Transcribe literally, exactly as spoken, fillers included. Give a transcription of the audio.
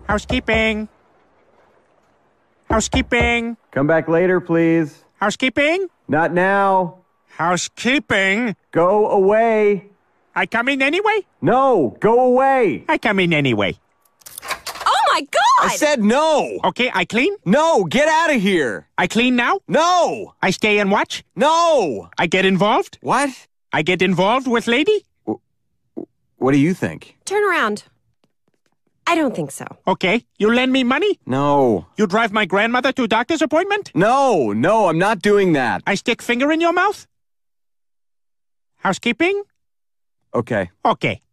Housekeeping. Housekeeping. Come back later, please. Housekeeping. Not now. Housekeeping. Go away. I come in anyway? No, go away. I come in anyway. Oh, my God! I said no! Okay, I clean? No, get out of here! I clean now? No! I stay and watch? No! I get involved? What? I get involved with lady? What do you think? Turn around. I don't think so. Okay, you lend me money? No. You drive my grandmother to doctor's appointment? No, no, I'm not doing that. I stick finger in your mouth? Housekeeping? Okay. Okay.